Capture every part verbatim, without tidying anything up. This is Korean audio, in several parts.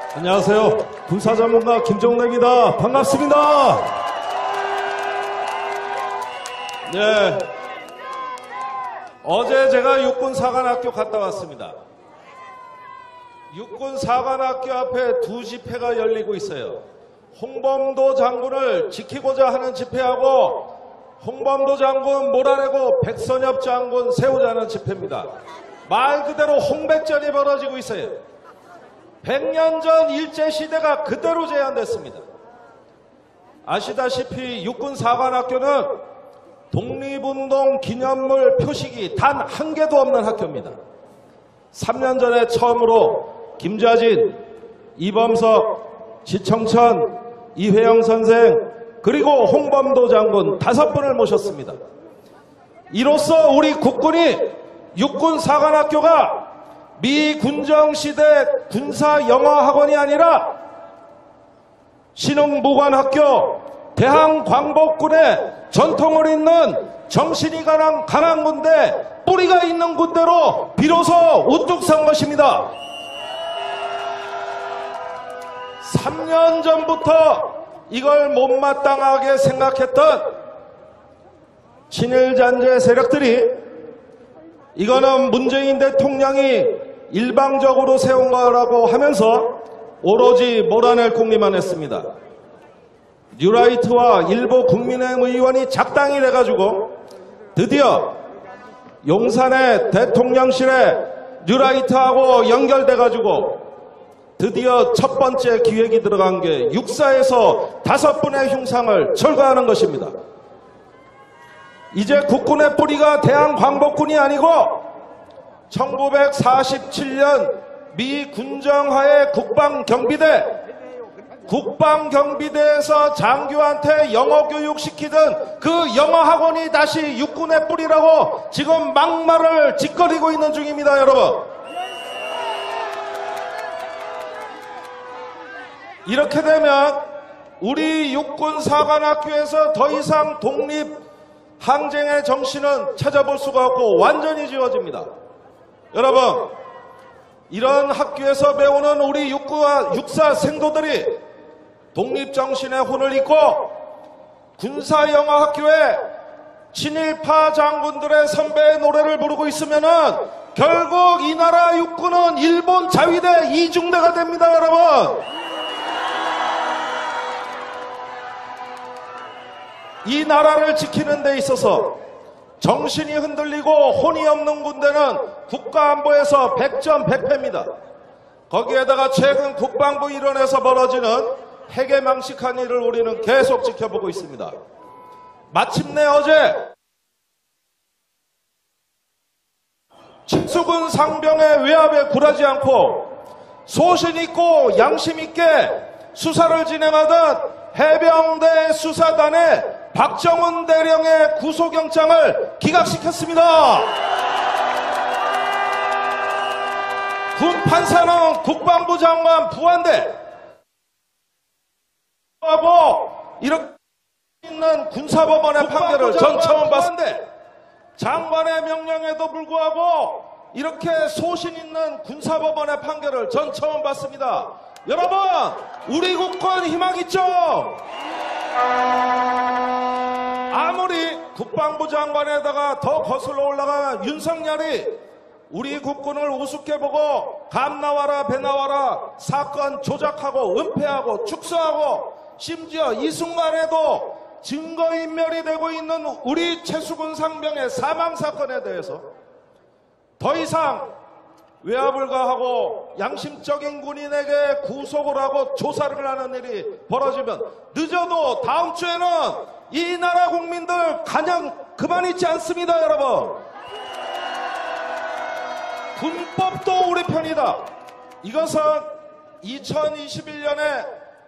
안녕하세요. 군사전문가 김정래입니다. 반갑습니다. 네. 어제 제가 육군사관학교 갔다 왔습니다. 육군사관학교 앞에 두 집회가 열리고 있어요. 홍범도 장군을 지키고자 하는 집회하고 홍범도 장군 몰아내고 백선엽 장군 세우자는 집회입니다. 말 그대로 홍백전이 벌어지고 있어요. 백 년 전 일제시대가 그대로 재현됐습니다. 아시다시피 육군사관학교는 독립운동 기념물 표식이 단 한 개도 없는 학교입니다. 삼 년 전에 처음으로 김좌진, 이범석, 지청천, 이회영 선생 그리고 홍범도 장군 다섯 분을 모셨습니다. 이로써 우리 국군이 육군사관학교가 미 군정시대 군사영어학원이 아니라 신흥무관학교, 대한광복군의 전통을 잇는 정신이 강한, 강한 군대, 뿌리가 있는 군대로 비로소 우뚝 선 것입니다. 삼 년 전부터 이걸 못마땅하게 생각했던 친일잔재 세력들이 이거는 문재인 대통령이 일방적으로 세운 거라고 하면서 오로지 몰아낼 궁리만 했습니다. 뉴라이트와 일부 국민의힘 의원이 작당이 돼가지고 드디어 용산의 대통령실에 뉴라이트하고 연결돼가지고 드디어 첫 번째 기획이 들어간 게 육사에서 다섯 분의 흉상을 철거하는 것입니다. 이제 국군의 뿌리가 대한광복군이 아니고 천구백사십칠 년 미 군정하에 국방경비대, 국방경비대에서 장교한테 영어교육 시키던 그 영어학원이 다시 육군의 뿌리라고 지금 막말을 짓거리고 있는 중입니다, 여러분. 이렇게 되면 우리 육군사관학교에서 더 이상 독립 항쟁의 정신은 찾아볼 수가 없고 완전히 지워집니다. 여러분, 이런 학교에서 배우는 우리 육구와 육사 생도들이 독립정신의 혼을 잊고 군사영어학교에 친일파 장군들의 선배의 노래를 부르고 있으면은 결국 이 나라 육군은 일본 자위대 이중대가 됩니다, 여러분. 이 나라를 지키는 데 있어서 정신이 흔들리고 혼이 없는 군대는 국가안보에서 백 점 백 패입니다. 거기에다가 최근 국방부 일원에서 벌어지는 해계망식한 일을 우리는 계속 지켜보고 있습니다. 마침내 어제 칙수군 상병의 외압에 굴하지 않고 소신 있고 양심 있게 수사를 진행하던 해병대 수사단의 박정훈 대령의 구속영장을 기각시켰습니다. 군 판사는 국방부 장관 부한대 하고 이렇게 있는 군사법원의 판결을 전 처음 봤는데 장관의 명령에도 불구하고 이렇게 소신 있는 군사법원의 판결을 전 처음 봤습니다. 여러분, 우리 국군 희망 있죠? 아무리 국방부 장관에다가 더 거슬러 올라간 윤석열이 우리 국군을 우습게 보고 감 나와라 배 나와라 사건 조작하고 은폐하고 축소하고 심지어 이 순간에도 증거인멸이 되고 있는 우리 최수근 상병의 사망사건에 대해서 더 이상 외압을 가하고 양심적인 군인에게 구속을 하고 조사를 하는 일이 벌어지면 늦어도 다음 주에는 이 나라 국민들 가냥 그만 있지 않습니다, 여러분. 군법도 우리 편이다. 이것은 이천이십일 년에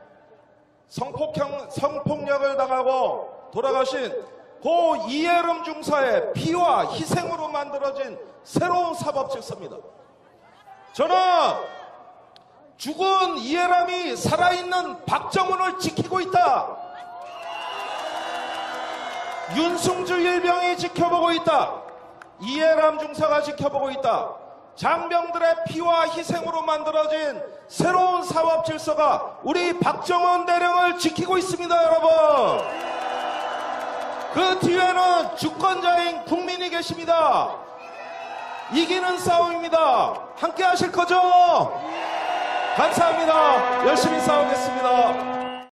성폭행, 성폭력을 당하고 돌아가신 고 이해름 중사의 피와 희생으로 만들어진 새로운 사법 질서입니다. 저는 죽은 이해람이 살아있는 박정훈을 지키고 있다. 윤승주 일병이 지켜보고 있다. 이해람 중사가 지켜보고 있다. 장병들의 피와 희생으로 만들어진 새로운 사법 질서가 우리 박정원 대령을 지키고 있습니다, 여러분. 그 뒤에는 주권자인 국민이 계십니다. 이기는 싸움입니다. 함께 하실 거죠? 감사합니다. 열심히 싸우겠습니다.